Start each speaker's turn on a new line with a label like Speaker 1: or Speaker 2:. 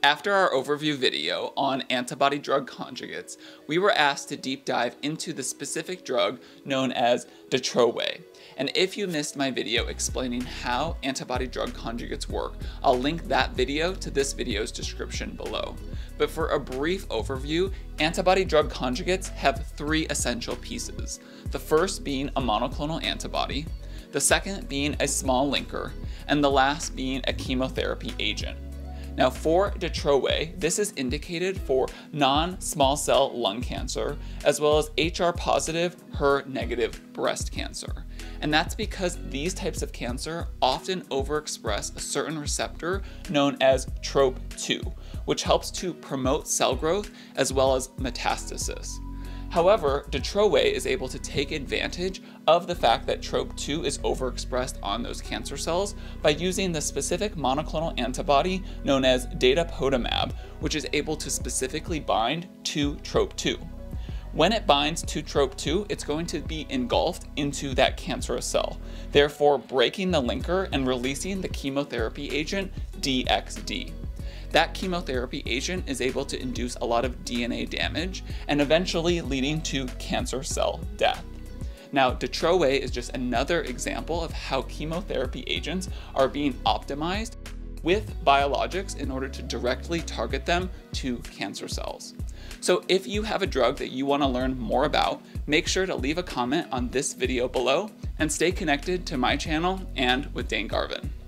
Speaker 1: After our overview video on antibody-drug conjugates, we were asked to deep dive into the specific drug known as Datroway. And if you missed my video explaining how antibody-drug conjugates work, I'll link that video to this video's description below. But for a brief overview, antibody-drug conjugates have three essential pieces. The first being a monoclonal antibody, the second being a small linker, and the last being a chemotherapy agent. Now for Datroway, this is indicated for non-small cell lung cancer, as well as HR-positive, HER-negative breast cancer. And that's because these types of cancer often overexpress a certain receptor known as TROP2, which helps to promote cell growth as well as metastasis. However, Datroway is able to take advantage of the fact that TROP2 is overexpressed on those cancer cells by using the specific monoclonal antibody known as datopotamab, which is able to specifically bind to TROP2. When it binds to TROP2, it's going to be engulfed into that cancerous cell, therefore breaking the linker and releasing the chemotherapy agent DXd. That chemotherapy agent is able to induce a lot of DNA damage and eventually leading to cancer cell death. Now, Datroway is just another example of how chemotherapy agents are being optimized with biologics in order to directly target them to cancer cells. So if you have a drug that you want to learn more about, make sure to leave a comment on this video below and stay connected to my channel and with Dane Garvin.